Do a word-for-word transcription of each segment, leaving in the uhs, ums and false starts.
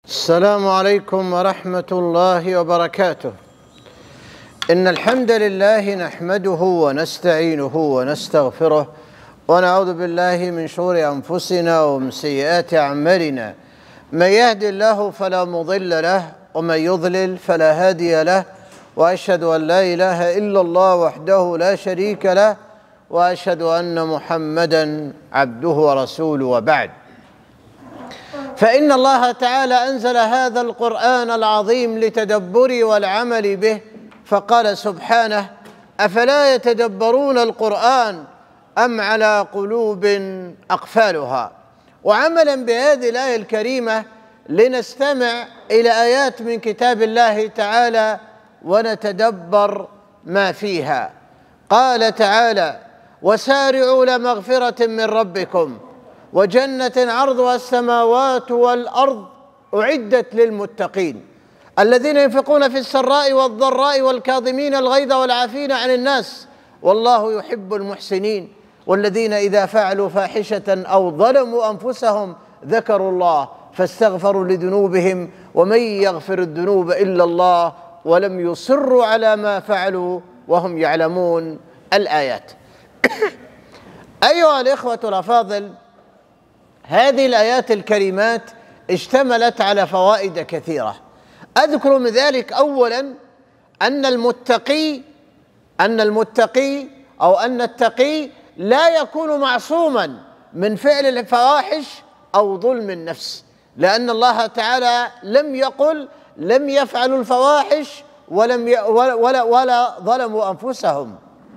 السلام عليكم ورحمة الله وبركاته. إن الحمد لله نحمده ونستعينه ونستغفره ونعوذ بالله من شرور أنفسنا ومن سيئات أعمالنا. من يهد الله فلا مضل له ومن يضلل فلا هادي له، وأشهد أن لا إله إلا الله وحده لا شريك له، وأشهد أن محمدًا عبده ورسوله. وبعد، فإن الله تعالى أنزل هذا القرآن العظيم لتدبر والعمل به، فقال سبحانه: أفلا يتدبرون القرآن أم على قلوب أقفالها. وعملا بهذه الآية الكريمة لنستمع إلى آيات من كتاب الله تعالى ونتدبر ما فيها. قال تعالى: وسارعوا لمغفرة من ربكم وجنة عرضها السماوات والأرض أعدت للمتقين الذين ينفقون في السراء والضراء والكاظمين الغيظ والعافين عن الناس والله يحب المحسنين والذين إذا فعلوا فاحشة أو ظلموا أنفسهم ذكروا الله فاستغفروا لذنوبهم ومن يغفر الذنوب إلا الله ولم يصروا على ما فعلوا وهم يعلمون. الآيات. أيها الإخوة الأفاضل، هذه الآيات الكريمات اشتملت على فوائد كثيرة. أذكر من ذلك أولاً أن المتقي أن المتقي أو أن التقي لا يكون معصوماً من فعل الفواحش أو ظلم النفس، لأن الله تعالى لم يقل لم يفعلوا الفواحش ولم ي... ولا, ولا, ولا ظلموا أنفسهم.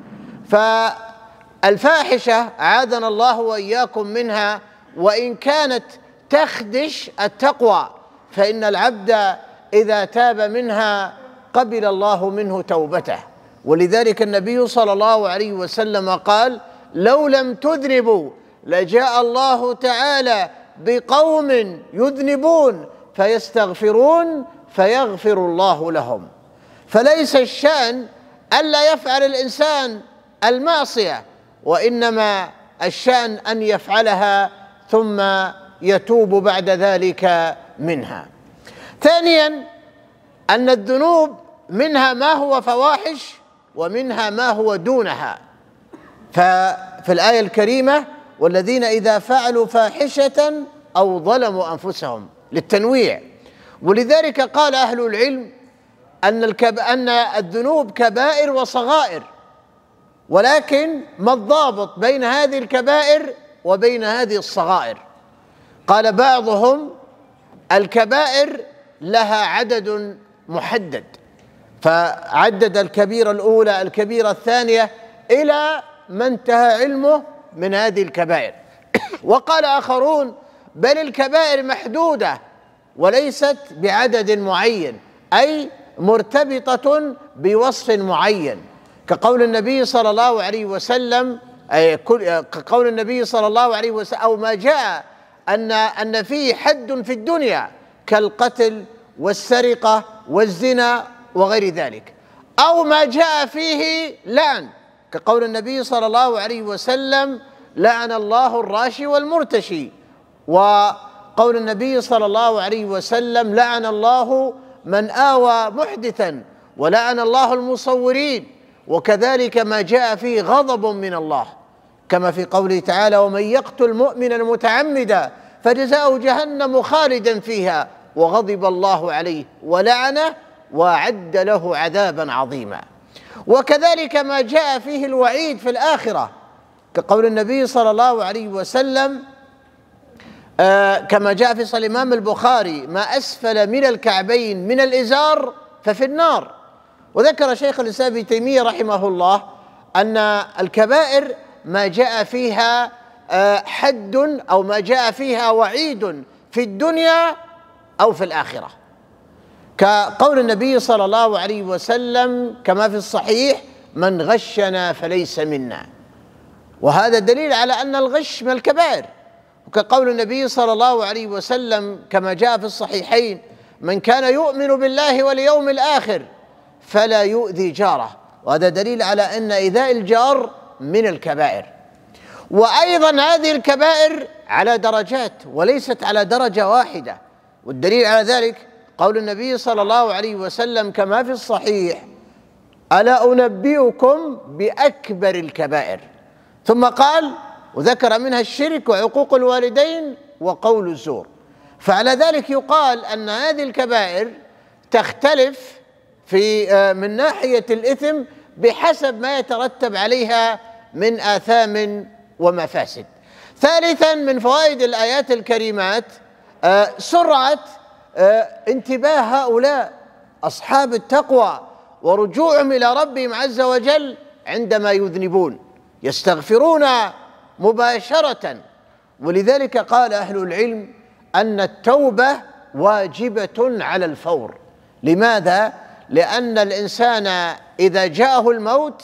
فالفاحشة أعاذنا الله وإياكم منها، وإن كانت تخدش التقوى، فإن العبد إذا تاب منها قبل الله منه توبته. ولذلك النبي صلى الله عليه وسلم قال: لو لم تذنبوا لجاء الله تعالى بقوم يذنبون فيستغفرون فيغفر الله لهم. فليس الشأن ألا يفعل الإنسان المعصية، وإنما الشأن أن يفعلها ثم يتوب بعد ذلك منها. ثانياً، أن الذنوب منها ما هو فواحش ومنها ما هو دونها. ففي الآية الكريمة: والذين إذا فعلوا فاحشة أو ظلموا أنفسهم، للتنويع. ولذلك قال أهل العلم أن, الكب... أن الذنوب كبائر وصغائر، ولكن ما الضابط بين هذه الكبائر وبين هذه الصغائر؟ قال بعضهم: الكبائر لها عدد محدد، فعدد الكبيرة الأولى الكبيرة الثانية إلى ما انتهى علمه من هذه الكبائر. وقال آخرون: بل الكبائر محدودة وليست بعدد معين، أي مرتبطة بوصف معين، كقول النبي صلى الله عليه وسلم أي كقول النبي صلى الله عليه وسلم أو ما جاء أن أن فيه حد في الدنيا كالقتل والسرقة والزنا وغير ذلك، أو ما جاء فيه لعن كقول النبي صلى الله عليه وسلم: لعن الله الراشي والمرتشي، وقول النبي صلى الله عليه وسلم: لعن الله من آوى محدثا، ولعن الله المصورين. وكذلك ما جاء فيه غضب من الله، كما في قوله تعالى: ومن يقتل مؤمنا متعمدا فجزاؤه جهنم خالدا فيها وغضب الله عليه ولعنه وأعد له عذابا عظيما. وكذلك ما جاء فيه الوعيد في الآخرة، كقول النبي صلى الله عليه وسلم آه كما جاء في صحيح الإمام البخاري: ما أسفل من الكعبين من الإزار ففي النار. وذكر شيخ الإسلام ابن تيمية رحمه الله أن الكبائر ما جاء فيها حد أو ما جاء فيها وعيد في الدنيا أو في الآخرة، كقول النبي صلى الله عليه وسلم كما في الصحيح: من غشنا فليس منا. وهذا دليل على أن الغش من الكبائر. وكقول النبي صلى الله عليه وسلم كما جاء في الصحيحين: من كان يؤمن بالله واليوم الآخر فلا يؤذي جاره. وهذا دليل على أن إيذاء الجار من الكبائر. وأيضا هذه الكبائر على درجات وليست على درجة واحدة، والدليل على ذلك قول النبي صلى الله عليه وسلم كما في الصحيح: ألا أنبئكم بأكبر الكبائر؟ ثم قال وذكر منها الشرك وعقوق الوالدين وقول الزور. فعلى ذلك يقال أن هذه الكبائر تختلف في من ناحية الإثم بحسب ما يترتب عليها من آثام ومفاسد. ثالثا من فوائد الآيات الكريمات سرعة انتباه هؤلاء أصحاب التقوى ورجوعهم إلى ربهم عز وجل عندما يذنبون، يستغفرون مباشرة. ولذلك قال أهل العلم أن التوبة واجبة على الفور. لماذا؟ لأن الإنسان إذا جاءه الموت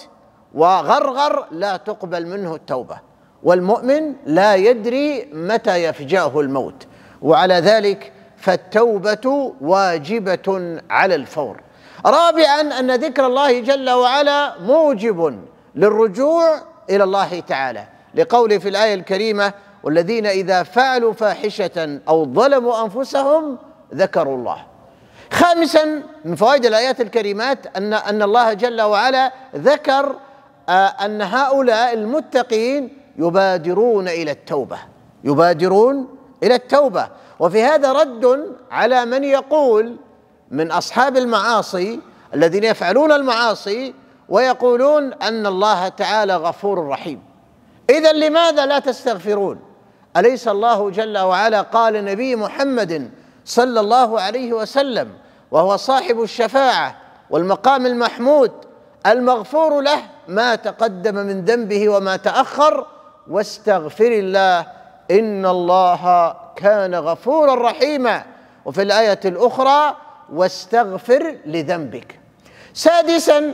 وغرغر لا تقبل منه التوبة، والمؤمن لا يدري متى يفجأه الموت، وعلى ذلك فالتوبة واجبة على الفور. رابعا أن ذكر الله جل وعلا موجب للرجوع إلى الله تعالى، لقوله في الآية الكريمة: والذين إذا فعلوا فاحشة أو ظلموا أنفسهم ذكروا الله. خامسا من فوائد الآيات الكريمات أن أن الله جل وعلا ذكر أن هؤلاء المتقين يبادرون إلى التوبة، يبادرون إلى التوبة. وفي هذا رد على من يقول من أصحاب المعاصي الذين يفعلون المعاصي ويقولون أن الله تعالى غفور رحيم. إذن لماذا لا تستغفرون؟ أليس الله جل وعلا قال لنبي محمد صلى الله عليه وسلم وهو صاحب الشفاعة والمقام المحمود المغفور له ما تقدم من ذنبه وما تأخر: واستغفر الله إن الله كان غفورا رحيما. وفي الآية الأخرى: واستغفر لذنبك. سادسا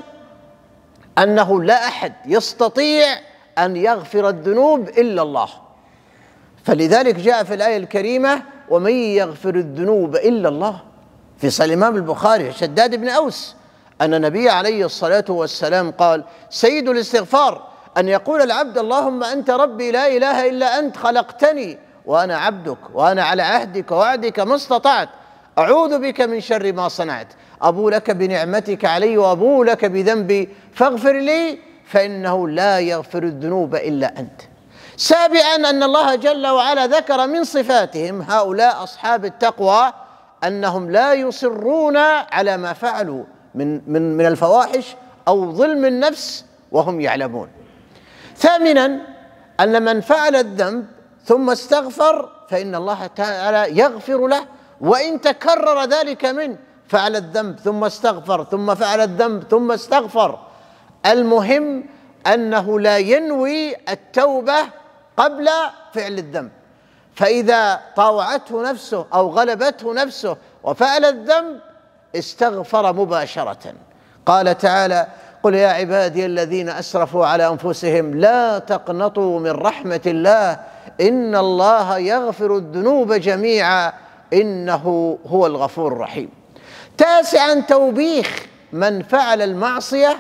أنه لا أحد يستطيع أن يغفر الذنوب إلا الله، فلذلك جاء في الآية الكريمة: ومن يغفر الذنوب إلا الله. في صحيح الإمام البخاري شداد بن أوس أن النبي عليه الصلاة والسلام قال: سيد الاستغفار أن يقول العبد اللهم أنت ربي لا إله إلا أنت خلقتني وأنا عبدك وأنا على عهدك ووعدك ما استطعت أعوذ بك من شر ما صنعت أبو لك بنعمتك علي وأبو لك بذنبي فاغفر لي فإنه لا يغفر الذنوب إلا أنت. سابعا أن الله جل وعلا ذكر من صفاتهم هؤلاء أصحاب التقوى أنهم لا يصرون على ما فعلوا من من من الفواحش أو ظلم النفس وهم يعلمون. ثامنا أن من فعل الذنب ثم استغفر فإن الله تعالى يغفر له وإن تكرر ذلك منه. فعل الذنب ثم استغفر ثم فعل الذنب ثم استغفر. المهم أنه لا ينوي التوبة قبل فعل الذنب، فإذا طاوعته نفسه أو غلبته نفسه وفعل الذنب استغفر مباشرة. قال تعالى: قل يا عبادي الذين أسرفوا على أنفسهم لا تقنطوا من رحمة الله إن الله يغفر الذنوب جميعا إنه هو الغفور الرحيم. تاسعا توبيخ من فعل المعصية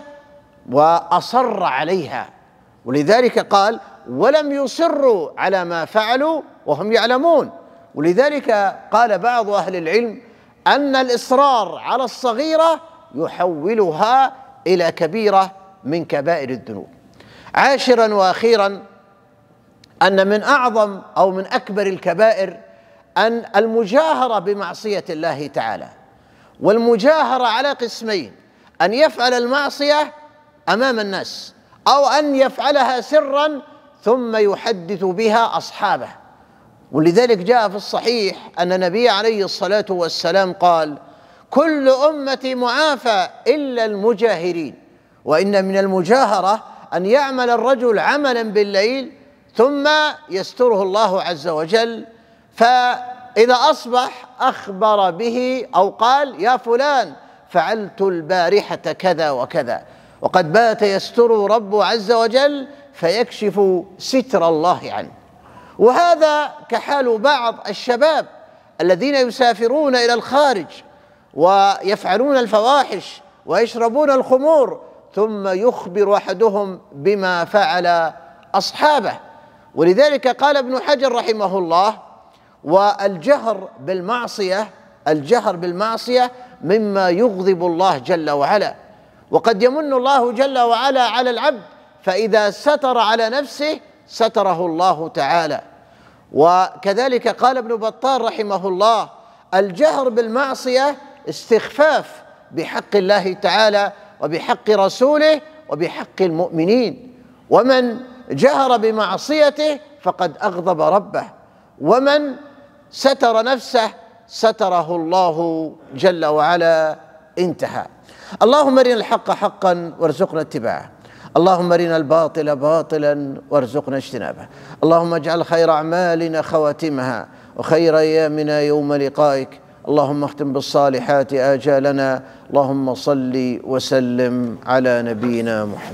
وأصر عليها، ولذلك قال: ولم يصروا على ما فعلوا وهم يعلمون. ولذلك قال بعض أهل العلم أن الإصرار على الصغيرة يحولها إلى كبيرة من كبائر الذنوب. عاشرا وأخيرا أن من أعظم أو من أكبر الكبائر أن المجاهرة بمعصية الله تعالى، والمجاهرة على قسمين: أن يفعل المعصية أمام الناس أو أن يفعلها سرا ثم يحدث بها أصحابه. ولذلك جاء في الصحيح أن النبي عليه الصلاة والسلام قال: كل أمتي معافى إلا المجاهرين. وإن من المجاهرة أن يعمل الرجل عملا بالليل ثم يستره الله عز وجل، فإذا أصبح أخبر به أو قال: يا فلان فعلت البارحة كذا وكذا، وقد بات يستره ربه عز وجل فيكشف ستر الله عنه. وهذا كحال بعض الشباب الذين يسافرون إلى الخارج ويفعلون الفواحش ويشربون الخمور ثم يخبر أحدهم بما فعل أصحابه. ولذلك قال ابن حجر رحمه الله: والجهر بالمعصية الجهر بالمعصية مما يغضب الله جل وعلا، وقد يمن الله جل وعلا على العبد فإذا ستر على نفسه ستره الله تعالى. وكذلك قال ابن بطال رحمه الله: الجهر بالمعصية استخفاف بحق الله تعالى وبحق رسوله وبحق المؤمنين، ومن جهر بمعصيته فقد أغضب ربه، ومن ستر نفسه ستره الله جل وعلا. انتهى. اللهم ارنا الحق حقا وارزقنا اتباعه، اللهم ارنا الباطل باطلا وارزقنا اجتنابه، اللهم اجعل خير أعمالنا خواتمها وخير أيامنا يوم لقائك، اللهم اختم بالصالحات آجالنا، اللهم صل وسلم على نبينا محمد.